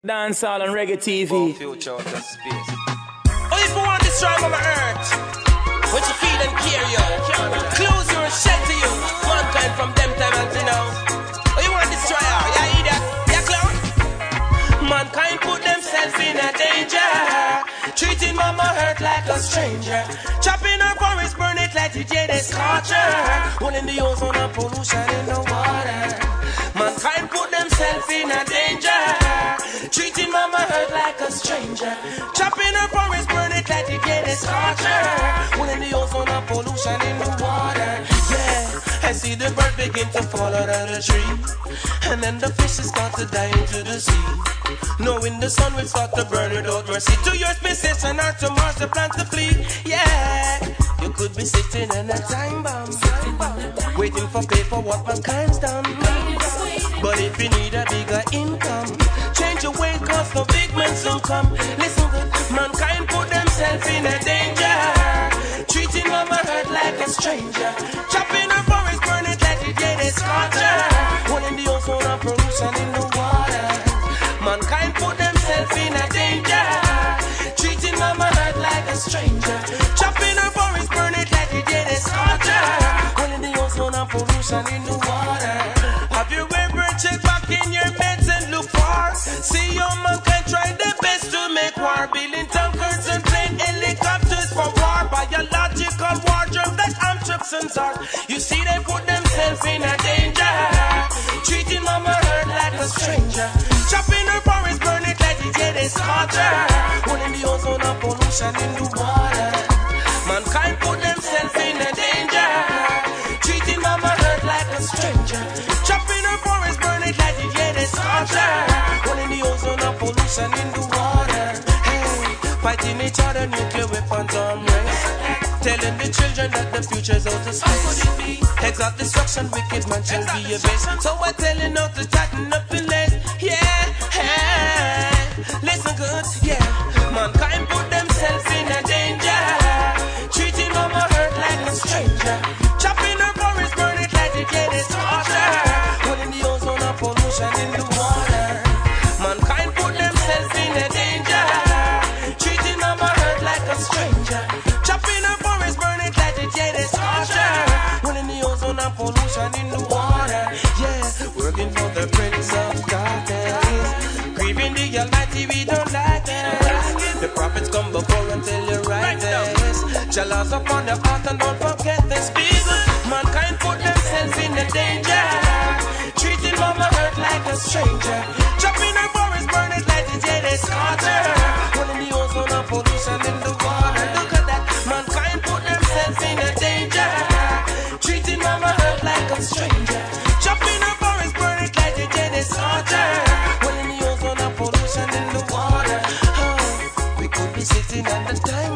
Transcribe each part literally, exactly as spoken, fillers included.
Dancehall and reggae T V. Oh, future out of space. Oh, if you want to destroy Mama Earth, what you feel and care you, close your shelter you, mankind from them time until now. Oh, you want to destroy her, yeah, hear that, yeah, clown? Mankind put themselves in a danger, treating Mama Earth like a stranger, chopping her forest, burn it like the J D scorcher, pulling the ozone and pollution in the water. Mankind put themselves in a danger, treating Mama Earth like a stranger, chopping her forest, burn it like the J D scorcher, pulling the ozone and pollution in the water. Yeah, I see the bird begin to fall out of the tree, and then the fishes start to die into the sea, knowing the sun will start to burn without mercy. To your space station or to Mars, the plans to flee. Yeah, you could be sitting in a time bomb, waiting for pay for what mankind's done. But if you need a bigger income, change your way, cause no big men soon come. Listen good, mankind put themselves in a danger, treating Mama Earth like a stranger, chopping her forest, burn it like the J D scorcher, pulling the ozone and pollution in the water. Mankind put themselves in a danger, treating Mama Earth like a stranger, chopping her forest, burn it like the J D scorcher, pulling the ozone and pollution in the water. Have you ever checked back in your beds and look far? See your mankind try their best to make war, building tankers and plane helicopters for war, biological war germs like amphibians are. You see they put themselves in a danger, treating Mama Earth like a stranger, chopping her forest, burn it like the J D scorcher, pulling the ozone and pollution in the water. Mankind put themselves in a danger, treating Mama Earth like a stranger, chopping her forest, burn it like the J D scorcher, pulling the ozone and pollution in the water. Hey, fighting each other, nuclear weapons on race, telling the children that the future's out of space. Exalt destruction, wicked man shall be a base. So we're telling out to tighten up the lace. Yeah, hey, listen good, yeah. Mankind put themselves in a danger, treating Mama Earth like a stranger, chopping her forest, burn it like the J D scorcher, putting the ozone and pollution in the water. Mankind put themselves in a danger, treating Mama Earth like a stranger, chopping her forest, burn it like the J D scorcher, putting the ozone and pollution in the water. Yeah, working for the Prince of Darkness, grieving the Almighty, we don't like this. The prophets come before and tell you right this. Jalas upon the heart and don't forget this. People, mankind put themselves in a danger, treating Mama Earth like a stranger, chopping her forest, burn it like the J D scorcher, pulling the ozone and pollution in the water. Look at that, mankind put themselves in a danger, treating Mama Earth like a stranger, chopping her forest, burn it like the J D scorcher, pulling the ozone and pollution in the water. Oh, we could be sitting on the time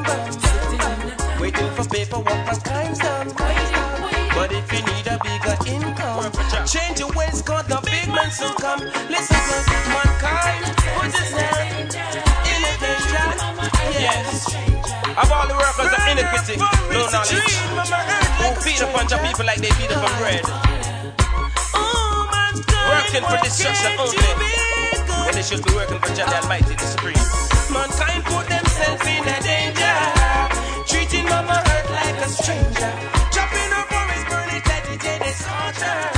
bomb, waiting for paper what mankind's done. But if you need a bigger income, change your ways, cause the big man soon come. Listen to mankind, put his hand in a danger. Yes, of all the workers of iniquity, no knowledge, who feed upon your people like they feed upon bread, working for destruction only, when they should be working for Jah the Almighty, the Supreme. Mankind put themselves in a danger, treating Mama Earth like a stranger, chopping her forest, burn it like the J D scorcher.